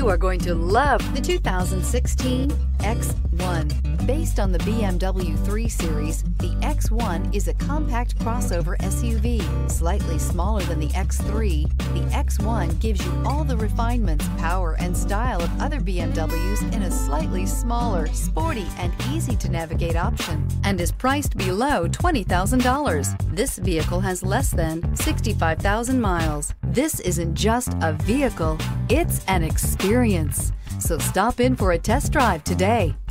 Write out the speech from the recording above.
You are going to love the 2016 X1. Based on the BMW 3 Series, the X1 is a compact crossover SUV. Slightly smaller than the X3, the X1 gives you all the refinements, power, and style of other BMWs in a slightly smaller, sporty, and easy-to-navigate option, and is priced below $20,000. This vehicle has less than 65,000 miles. This isn't just a vehicle, it's an experience. So stop in for a test drive today.